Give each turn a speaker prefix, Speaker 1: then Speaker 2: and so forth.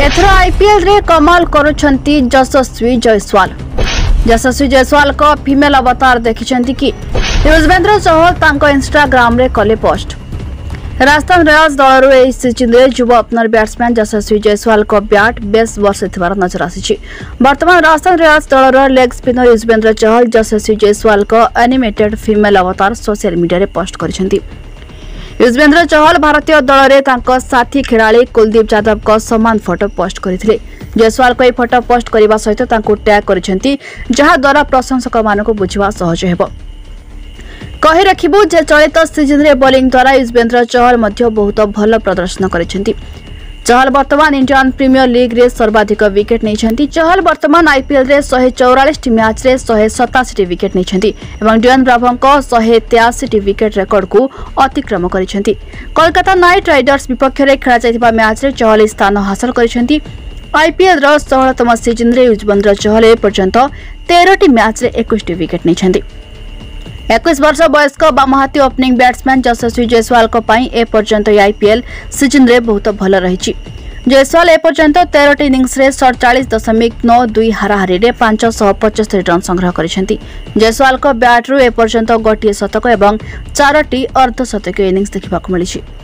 Speaker 1: एथर IPL रे कमाल करुछंती यशस्वी जायसवाल। यशस्वी जायसवाल को फीमेल अवतार देखिछंती कि युजवेंद्र चहल तांको इंस्टाग्राम रे कले पोस्ट। राजस्थान रॉयल्स दलर ए सीजन रे युवा ओपनर बैट्समैन यशस्वी जायसवाल को बैट बेस वर्ष थिबार नजर आसी। वर्तमान राजस्थान रॉयल्स दलर लेग स्पिनर युजवेंद्र चहल यशस्वी जायसवाल को animated female avatar social media रे पोस्ट करिसेंती। युजवेंद्र चहल भारतीय दल रे तांको साथी खिलाड़ी कुलदीप यादव को समान फोटो पोस्ट करथिले। जायसवाल को फोटो पोस्ट करने सहित तांको टैग करिसेंती, जहा द्वारा प्रशंसक मानको बुझिबा सहज हेबो। कहि रखिबु जे चलित सीजन रे बॉलिंग द्वारा युजवेंद्र चहल मध्य बहुत भल प्रदर्शन करिसेंती। चहल वर्तमान इंडियन प्रीमियर लीग रे सर्वाधिक विकेट नैछंती। चहल वर्तमान आईपीएल रे 144 मैच रे 187 विकेट नैछंती एवं डियन ब्रावो को 183 विकेट रिकॉर्ड को अतिक्रम करिसेंती। कोलकाता नाइट राइडर्स विपक्ष रे खेला जायतिबा मैच रे चहल स्थान हासिल करिसेंती। आईपीएल रो 16तम सीजन रे युजवेंद्र चहल ए पर्यंत 13 मैच रे 21 विकेट नैछंती। 21 वर्ष वयस्क बामहाती ओपनिंग बैट्समैन यशस्वी जायसवाल को पाई ए पर्यंत आईपीएल सीजन रे बहुत भल रही। जायसवाल ए पर्यंत 13 इनिंग्स रे 47.92 हाराहारी रे 575 रन संग्रह करिसेंती। जायसवाल को बैट रु ए पर्यंत गोटिए शतक एवं 4टी अर्धशतकीय इनिंग्स देखिबा को मिलिछि।